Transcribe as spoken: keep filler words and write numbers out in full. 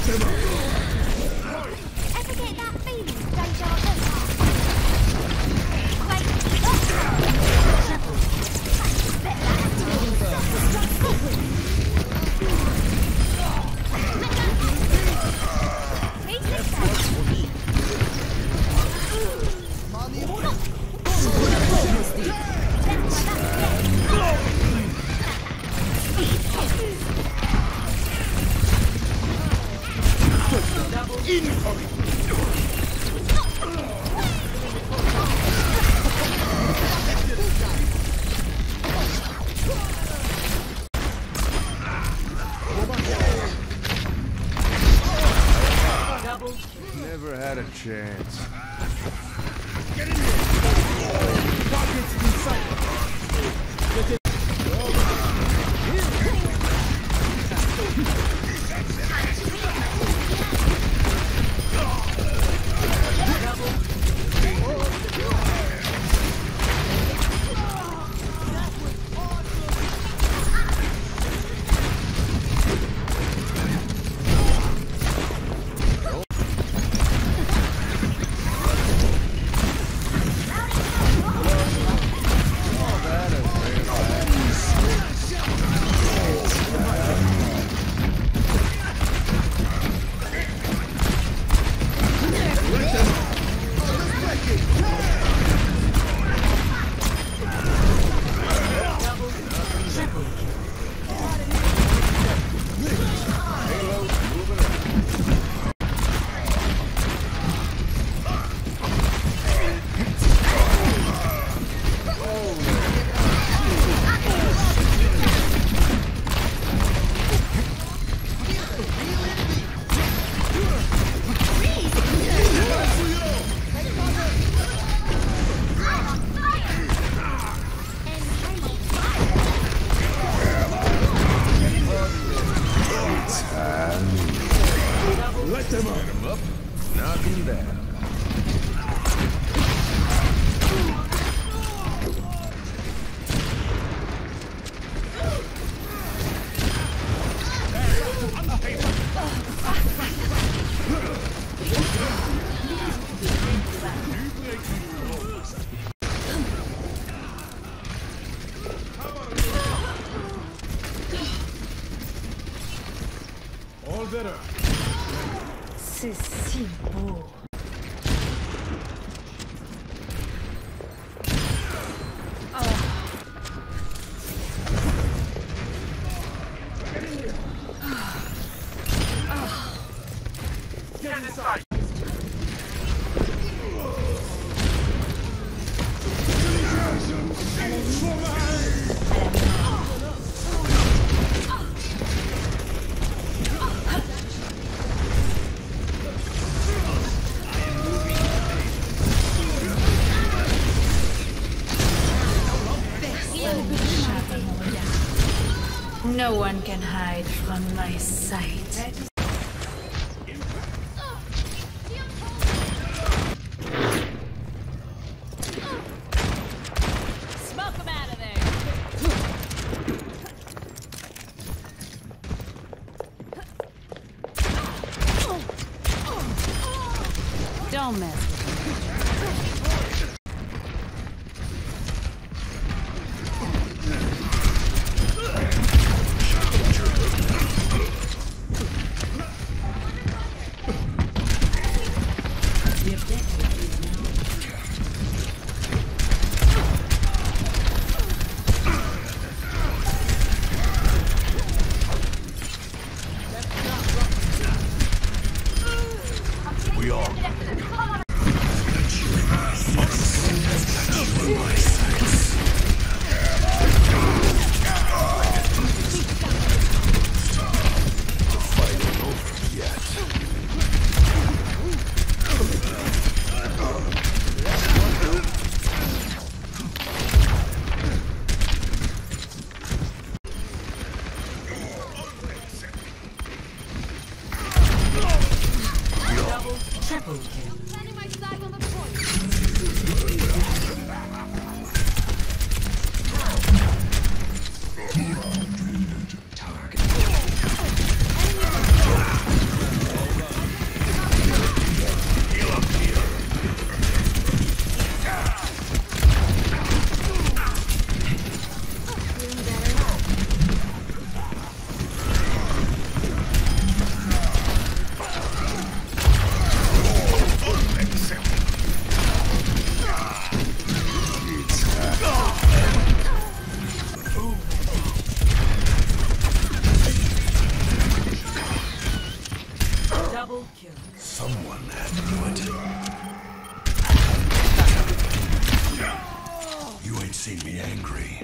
Ever get that feeling deja vu? Wait, Never had a chance. Get in here! Targets in sight! Get it! Let them up. Get him up. Knock him down. All better. C'est si beau. Get inside! No one can hide from my sight. Smoke him out of there. Don't miss. We are. Triple kill. Planning my side on the point. Target. Double kill. Someone had to do it. You ain't seen me angry.